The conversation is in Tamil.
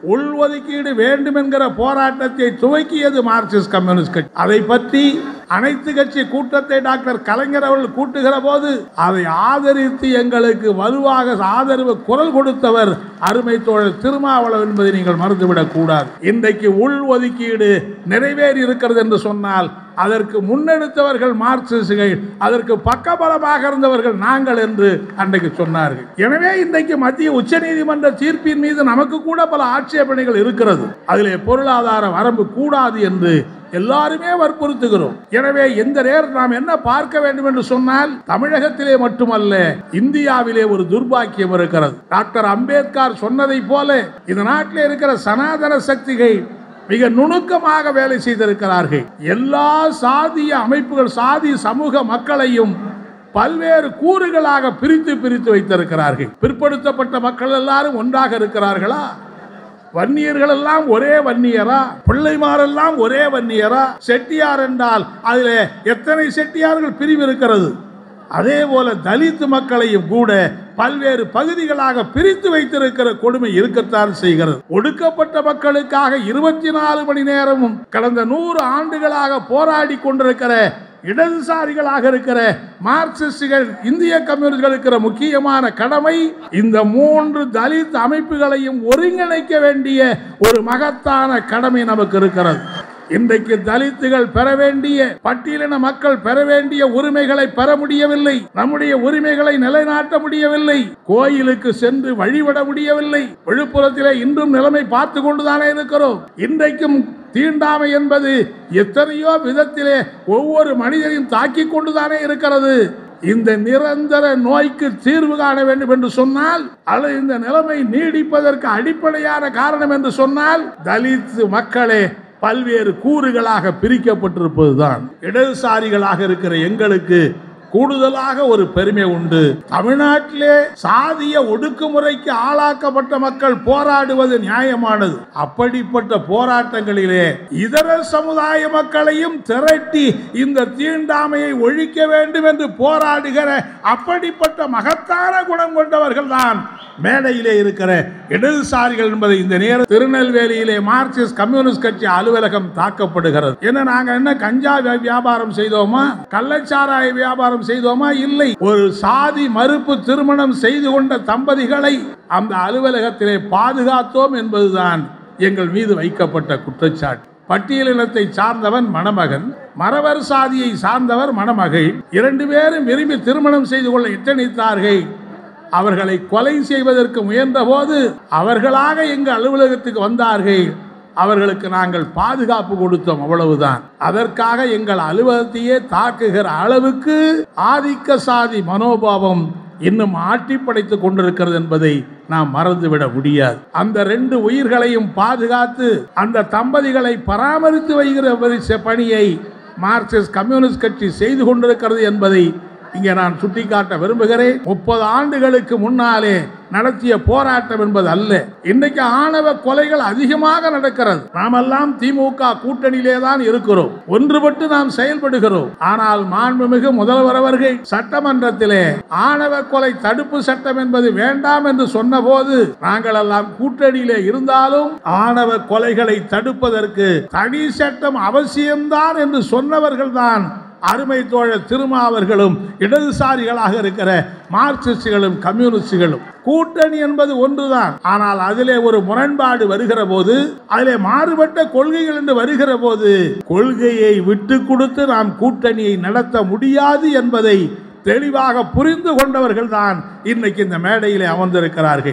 உள்ஒதுக்கீடு வேண்டும் என்கிற போராட்டத்தை துவக்கியது மார்க்சிஸ்ட் கம்யூனிஸ்ட் கட்சி. அதை பற்றி அனைத்து கட்சி கூட்டத்தை டாக்டர் கலைஞர் அவர்கள் கூட்டுகிற போது அதை ஆதரித்து எங்களுக்கு வலுவாக ஆதரவு குரல் கொடுத்தவர் அருமை தோழர் திருமாவளவன் என்பதை நீங்கள் மறந்துவிடக் கூடாது. இன்றைக்கு உள் ஒதுக்கீடு நிறைவேறி இருக்கிறது என்று சொன்னால் அதற்கு முன்னெடுத்தவர்கள் மார்க்சிஸ்டுகள், அதற்கு பக்கபலமாக இருந்தவர்கள் நாங்கள் என்று அன்றைக்கு சொன்னார்கள். எனவே இன்றைக்கு மத்திய உச்ச நீதிமன்ற தீர்ப்பின் மீது நமக்கு கூட பல ஆட்சேபனைகள் இருக்கிறது. அதிலே பொருளாதார வரம்பு கூடாது என்று எல்லாருமே வற்புறுத்துகிறோம். எனவே இந்த நேரம் நாம் என்ன பார்க்க வேண்டும் என்று சொன்னால், தமிழகத்திலே மட்டுமல்ல இந்தியாவிலே ஒரு துர்பாக்கியம் இருக்கிறது. டாக்டர் அம்பேத்கர் சொன்னதை போல இந்த நாட்டில் இருக்கிற சனாதன சக்திகள் மிக நுணுக்கமாக வேலை செய்திருக்கிறார்கள். எல்லா சாதிய அமைப்புகள், சாதி சமூக மக்களையும் பல்வேறு கூறுகளாக பிரித்து பிரித்து வைத்திருக்கிறார்கள். பிற்படுத்தப்பட்ட மக்கள் எல்லாரும் ஒன்றாக இருக்கிறார்களா? வன்னியர்கள் எல்லாம் ஒரே வன்னியரா? பிள்ளைமாரெல்லாம் ஒரே வன்னியரா? செட்டியார் என்றால் அதில் எத்தனை செட்டியார்கள் பிரிவு இருக்கிறது? அதே போல தலித் மக்களையும் கூட பல்வேறு பகுதிகளாக பிரித்து வைத்திருக்கிற கொடுமை இருக்கத்தான் செய்கிறது. ஒடுக்கப்பட்ட மக்களுக்காக 24 மணி நேரமும் கடந்த 100 ஆண்டுகளாக போராடி கொண்டிருக்கிற இடதுசாரிகளாக இருக்கிற மார்க்சிஸ்டுகள், இந்திய கம்யூனிஸ்டுகள் இருக்கிற முக்கியமான கடமை இந்த 3 தலித் அமைப்புகளையும் ஒருங்கிணைக்க வேண்டிய ஒரு மகத்தான கடமை நமக்கு இருக்கிறது. இன்றைக்கு தலித்துகள் பெற வேண்டிய, பட்டியலின மக்கள் பெற வேண்டிய உரிமைகளை பெற முடியவில்லை. நம்முடைய உரிமைகளை நிலைநாட்ட முடியவில்லை. கோயிலுக்கு சென்று வழிபட முடியவில்லை. விழுப்புரத்திலே இன்றும் நிலைமை பார்த்து கொண்டுதானே இருக்கிறோம். இன்றைக்கும் தீண்டாமை என்பது எத்தனையோ விதத்திலே ஒவ்வொரு மனிதனையும் தாக்கி கொண்டுதானே இருக்கிறது. இந்த நிரந்தர நோய்க்கு தீர்வு காண வேண்டும் என்று சொன்னால், அல்லது இந்த நிலைமை நீடிப்பதற்கு அடிப்படையான காரணம் என்று சொன்னால், தலித் மக்களே பல்வேறு கூறுகளாக பிரிக்கப்பட்டிருப்பதுதான். இடதுசாரிகளாக இருக்கிற எங்களுக்கு கூடுதலாக ஒரு பெருமை உண்டு. தமிழ்நாட்டிலே சாதிய ஒடுக்குமுறைக்கு ஆளாக்கப்பட்ட மக்கள் போராடுவது நியாயமானது. அப்படிப்பட்ட போராட்டங்களிலே இதர சமுதாய மக்களையும் திரட்டி இந்த தீண்டாமையை ஒழிக்க வேண்டும் என்று போராடுகிற அப்படிப்பட்ட மகத்தான குணம் கொண்டவர்கள் தான் மேடையிலே இருக்கிற இடதுசாரிகள் என்பதை இந்த நேரம் திருநெல்வேலியிலே மார்க்சிஸ்ட் கம்யூனிஸ்ட் கட்சி அலுவலகம் தாக்கப்படுகிறது. என்ன நாங்க என்ன கஞ்சா வியாபாரம் செய்தோமா? கள்ளச்சாராய வியாபாரம் செய்தோமா? இல்லை. ஒரு சாதி மறுப்பு திருமணம் செய்து கொண்ட தம்பதிகளை அந்த அலுவலகத்திலே பாதுகாத்தோம் என்பதுதான் எங்கள் மீது வைக்கப்பட்ட குற்றச்சாட்டு. பட்டியலினத்தை சார்ந்தவன் மணமகன், மறவர் சாதியை சார்ந்தவர் மணமகள், 2 பேரும் விரும்பி திருமணம் செய்து கொள்ள எத்தனித்தார்கள். அவர்களை கொலை செய்வதற்கு முயன்ற போது அவர்களாக எங்கள் அலுவலகத்துக்கு வந்தார்கள். அவர்களுக்கு நாங்கள் பாதுகாப்பு கொடுத்தோம், அவ்வளவுதான். அதற்காக எங்கள் அலுவலகத்தையே தாக்குகிற அளவுக்கு ஆதிக்க சாதி மனோபாவம் இன்னும் ஆட்டி படைத்துக் கொண்டிருக்கிறது என்பதை நாம் மறந்துவிட முடியாது. அந்த 2 உயிர்களையும் பாதுகாத்து அந்த தம்பதிகளை பராமரித்து வைக்கிற பணியை மார்க்சிஸ்ட் கம்யூனிஸ்ட் கட்சி செய்து கொண்டிருக்கிறது என்பதை இங்கே நான் சுட்டிக்காட்ட விரும்புகிறேன். 30 ஆண்டுகளுக்கு முன்னாலே நடத்திய போராட்டம் என்பது அல்ல. இன்றைக்கு ஆணவ கொலைகள் அதிகமாக நடக்கிறது. நாமெல்லாம் திமுக கூட்டணியிலே தான் இருக்கிறோம், ஒன்றுபட்டு நாம் செயல்படுகிறோம். ஆனால் மாண்புமிகு முதல்வர் அவர்கள் சட்டமன்றத்திலே ஆணவ கொலை தடுப்பு சட்டம் என்பது வேண்டாம் என்று சொன்ன போது, நாங்கள் எல்லாம் கூட்டணியிலே இருந்தாலும் ஆணவ கொலைகளை தடுப்பதற்கு தனி சட்டம் அவசியம்தான் என்று சொன்னவர்கள் தான் அருமை தோழர் திருமாவர்களும் இடதுசாரிகளாக இருக்கிற மார்க்சிஸ்டுகளும் கம்யூனிஸ்டுகளும். கூட்டணி என்பது ஒன்றுதான். ஆனால் அதிலே ஒரு முரண்பாடு வருகிற போது, அதிலே மாறுபட்ட கொள்கைகள் என்று வருகிற போது, கொள்கையை விட்டு கொடுத்து நாம் கூட்டணியை நடத்த முடியாது என்பதை தெளிவாக புரிந்து கொண்டவர்கள் தான் இன்னைக்கு இந்த மேடையிலே அமர்ந்திருக்கிறார்கள்.